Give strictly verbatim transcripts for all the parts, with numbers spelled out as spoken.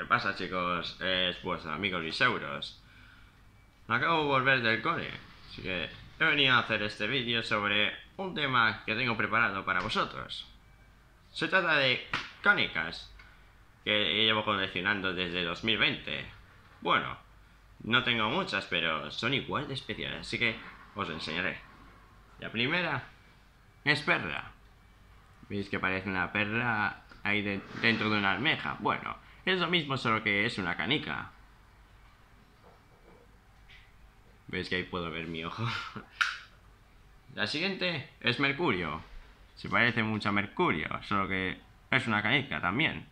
¿Qué pasa, chicos? Es vuestro amigo Luis Euros. Acabo de volver del cole, así que he venido a hacer este vídeo sobre un tema que tengo preparado para vosotros. Se trata de canicas, que llevo coleccionando desde dos mil veinte. Bueno, no tengo muchas, pero son igual de especiales, así que os enseñaré. La primera es perla. ¿Veis que parece una perla ahí de, dentro de una almeja? Bueno, es lo mismo, solo que es una canica. ¿Veis que ahí puedo ver mi ojo? La siguiente es mercurio. Se parece mucho a mercurio, solo que es una canica también.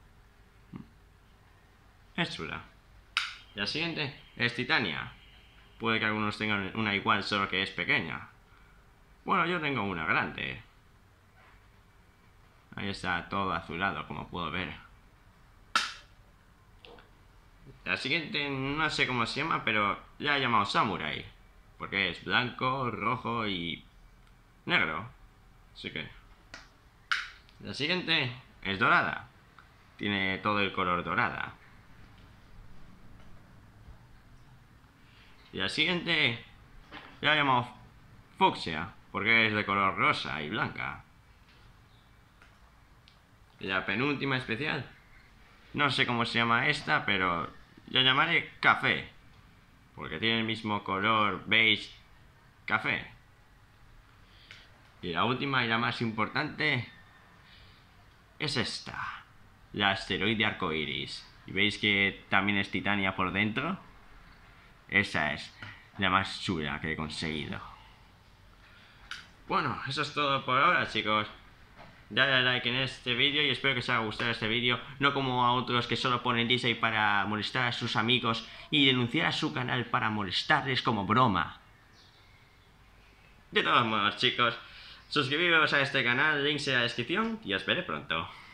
Es chula. La siguiente es titania. Puede que algunos tengan una igual, solo que es pequeña. Bueno, yo tengo una grande. Ahí está todo azulado, como puedo ver. La siguiente no sé cómo se llama, pero la he llamado Samurai, porque es blanco, rojo y negro. Así que... La siguiente es dorada. Tiene todo el color dorada. Y la siguiente la he llamado fucsia, porque es de color rosa y blanca. Y la penúltima especial, no sé cómo se llama esta, pero la llamaré café, porque tiene el mismo color beige café. Y la última y la más importante es esta, la asteroide arcoiris. ¿Y veis que también es titania por dentro? Esa es la más chula que he conseguido. Bueno, eso es todo por ahora, chicos. Dale a like en este vídeo y espero que os haya gustado este vídeo, no como a otros que solo ponen dislike para molestar a sus amigos y denunciar a su canal para molestarles como broma. De todos modos, chicos, suscribiros a este canal, links en la descripción y os veré pronto.